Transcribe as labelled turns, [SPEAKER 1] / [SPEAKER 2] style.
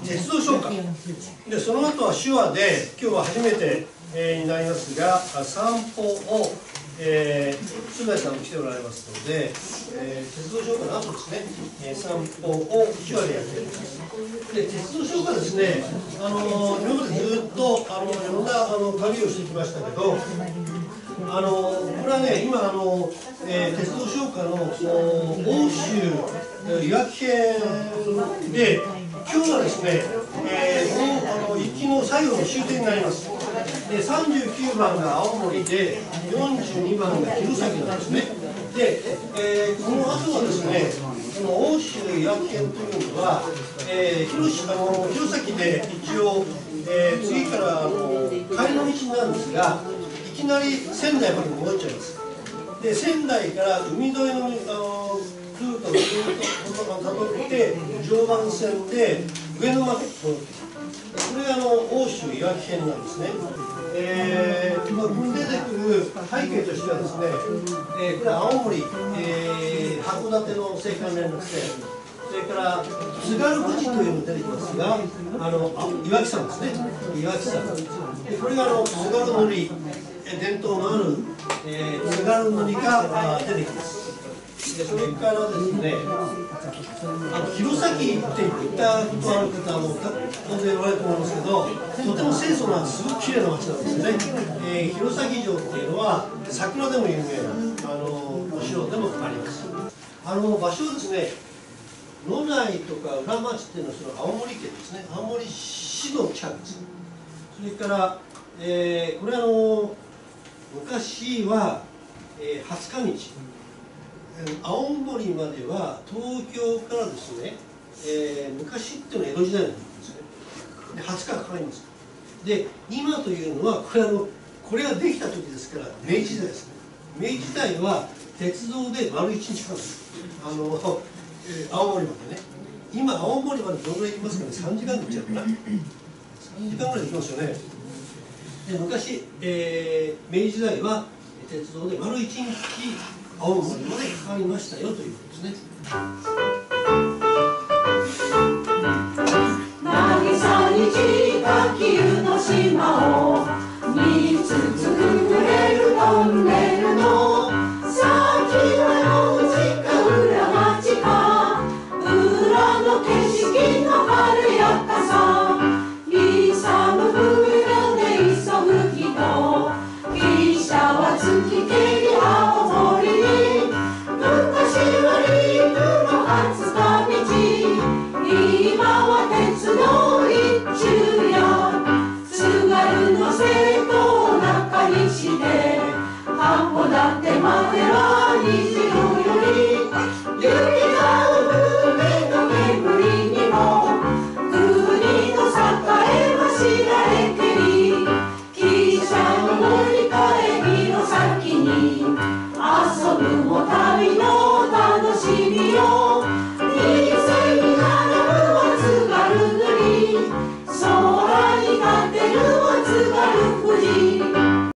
[SPEAKER 1] 鉄道唱歌で、その後は手話で、今日は初めて、になりますが、散歩を須貝さんも来ておられますので、鉄道唱歌の後ですね、散歩を手話でやっています。で、鉄道唱歌ですね、今までずっといろんな旅をしてきましたけど、これはね、今鉄道唱歌の奥州いわき県で、今日はですね、行きの最後の終点になります。で、39番が青森で、42番が弘前なんですね。で、この後はですね、この奥州いわき県というのは、弘前で一応、次から帰りの道なんですが、いきなり仙台まで戻っちゃいます。で、仙台から海沿いのルートをずっとたどって常磐線で上野まで戻ってきた。これが奥州いわき編なんですね。ここに出てくる背景としてはですね、これは青森、函館の青函連絡船、それから津軽富士というのが出てきますが、岩木山ですね、岩木山。でこれが津軽塗、伝統のある、津軽塗が出てきます。でそれからですね、弘前って行ったことある方も当然おられると思いますけど、とても清楚なすごく綺麗な町なんですよね。弘前城っていうのは桜でも有名なお城でもあります。場所はですね、野内とか裏町っていうのはその青森県ですね、青森市の近くです。それから、これ昔は、20日道。青森までは東京からですね、昔っていうのは江戸時代なんですね。で20日かかります。で今というのはこれができた時ですから明治時代ですね。明治時代は鉄道で丸1日かかるんです。青森までね。今青森までどのぐらい行きますかね。3時間で行っちゃうかな。3時間ぐらい行きますよね。で昔、明治時代は鉄道で丸1日青森までかかりましたよということですね。渚に散った杞憂の島を見つつくれるトンネルの先は路地か裏町か、裏の景色の晴れやかさ、勇む船で急ぐ人、汽車は月けり青森に、昔は陸の20日道、今は鉄道一昼夜、津軽の瀬戸を中にして函館までは20